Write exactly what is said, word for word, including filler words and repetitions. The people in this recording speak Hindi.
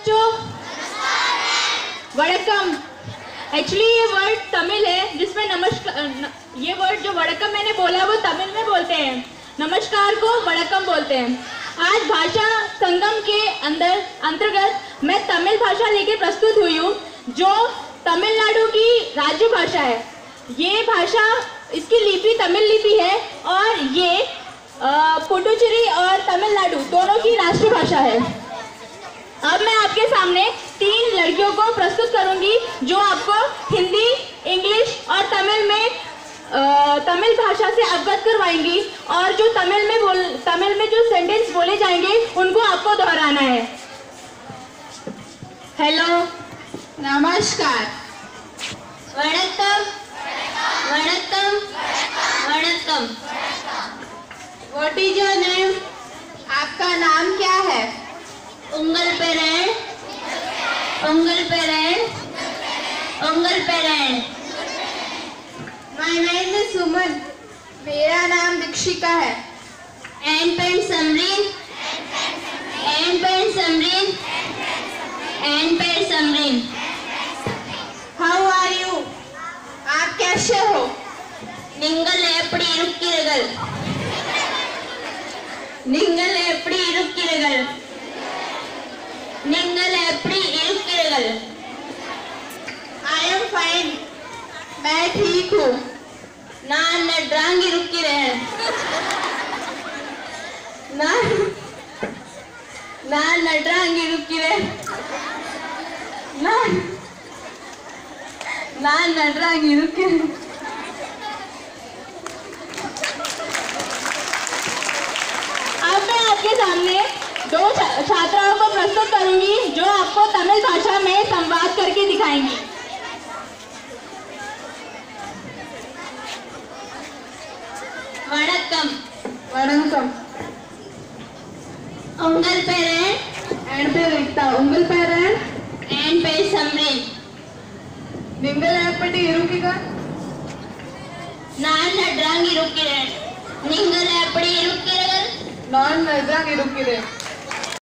बच्चों, वड़कम। एक्चुअली ये वर्ड तमिल है जिसमें नमस्कार, ये वर्ड जो वड़कम मैंने बोला वो तमिल में बोलते हैं, नमस्कार को वड़कम बोलते हैं। आज भाषा संगम के अंदर अंतर्गत मैं तमिल भाषा लेके प्रस्तुत हुई हूँ जो तमिलनाडु की राज्य भाषा है। ये भाषा, इसकी लिपि तमिल लिपि है और ये पुडुचेरी और तमिलनाडु दोनों की राष्ट्रभाषा है। अब मैं आपके सामने तीन लड़कियों को प्रस्तुत करूंगी जो आपको हिंदी, इंग्लिश और तमिल में तमिल भाषा से अवगत करवाएंगी और जो तमिल में बोल तमिल में जो सेंटेंस बोले जाएंगे उनको आपको दोहराना है। हेलो, नमस्कार, वणक्कम, वणक्कम, वणक्कम। What is your name? आपका नाम क्या है? उंगल पेरेंट, उंगल पेरेंट, उंगल पेरेंट। My name is Suman. मेरा नाम दीक्षिका है। एंड पेंट समरीन, एंड पेंट समरीन, एंड पेंट समरीन। How are you? आप कैसे हो? நீங்கள் எப்படி இருக்கிறீர்கள்? நீங்கள் எப்படி இருக்கிறீர்கள்? நீங்கள் எப்படி இருக்கிறீர்கள்? I am fine. मैं ठीक हूँ। நான் நன்றாக இருக்கிறேன்। நான் நான் நன்றாக இருக்கிறேன்। நான் நான் நன்றாக இருக்கிறேன்। अब मैं आपके सामने दो छात्राओं को प्रस्तुत करूंगी जो आपको तमिल भाषा में संवाद करके दिखाएंगी। वणक्कम, वणक्कम। उंगल पेरेंट एंड पे लिखता उंगल पेरेंट एंड पे समरीन। நீங்கள் எப்படி இருக்கீங்க? நான் நன்றாக இருக்கிறேன்। நீங்கள் எப்படி இருக்கிறீர்கள்? நான் நன்றாக இருக்கிறேன்।